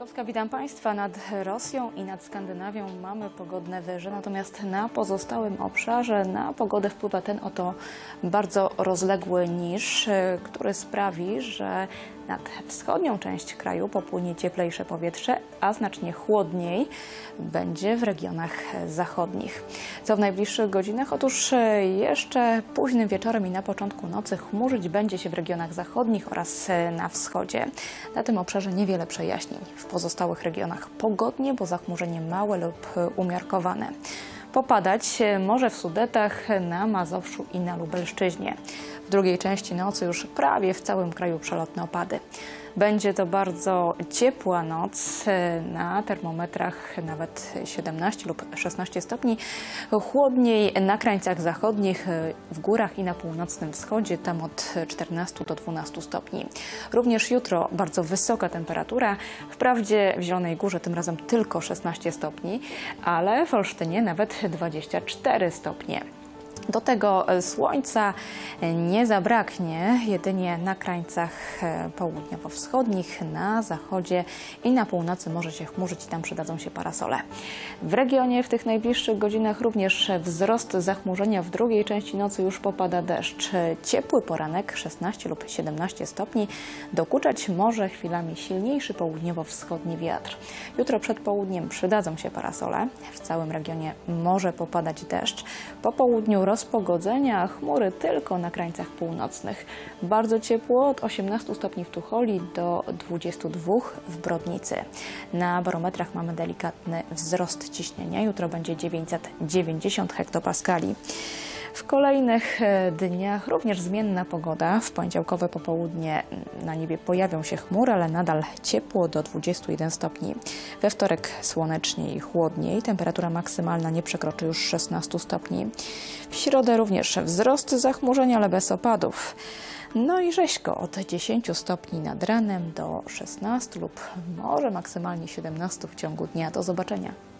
Kowska, witam Państwa. Nad Rosją i nad Skandynawią mamy pogodne wyże, natomiast na pozostałym obszarze na pogodę wpływa ten oto bardzo rozległy niż, który sprawi, że nad wschodnią część kraju popłynie cieplejsze powietrze, a znacznie chłodniej będzie w regionach zachodnich. Co w najbliższych godzinach? Otóż jeszcze późnym wieczorem i na początku nocy chmurzyć będzie się w regionach zachodnich oraz na wschodzie. Na tym obszarze niewiele przejaśnień. W pozostałych regionach pogodnie, bo zachmurzenie małe lub umiarkowane. Popadać może w Sudetach, na Mazowszu i na Lubelszczyźnie. W drugiej części nocy już prawie w całym kraju przelotne opady. Będzie to bardzo ciepła noc, na termometrach nawet 17 lub 16 stopni. Chłodniej na krańcach zachodnich, w górach i na północnym wschodzie, tam od 14 do 12 stopni. Również jutro bardzo wysoka temperatura, wprawdzie w Zielonej Górze tym razem tylko 16 stopni, ale w Olsztynie nawet 24 stopnie. Do tego słońca nie zabraknie, jedynie na krańcach południowo-wschodnich, na zachodzie i na północy może się chmurzyć i tam przydadzą się parasole. W regionie w tych najbliższych godzinach również wzrost zachmurzenia, w drugiej części nocy już popada deszcz. Ciepły poranek, 16 lub 17 stopni, dokuczać może chwilami silniejszy południowo-wschodni wiatr. Jutro przed południem przydadzą się parasole, w całym regionie może popadać deszcz. Po południu rozpogodzenia, a chmury tylko na krańcach północnych. Bardzo ciepło, od 18 stopni w Tucholi do 22 w Brodnicy. Na barometrach mamy delikatny wzrost ciśnienia. Jutro będzie 990 hektopaskali. W kolejnych dniach również zmienna pogoda. W poniedziałkowe popołudnie na niebie pojawią się chmury, ale nadal ciepło do 21 stopni. We wtorek słonecznie i chłodniej. Temperatura maksymalna nie przekroczy już 16 stopni. W środę również wzrost zachmurzenia, ale bez opadów. No i rzeźko od 10 stopni nad ranem do 16 lub może maksymalnie 17 w ciągu dnia. Do zobaczenia.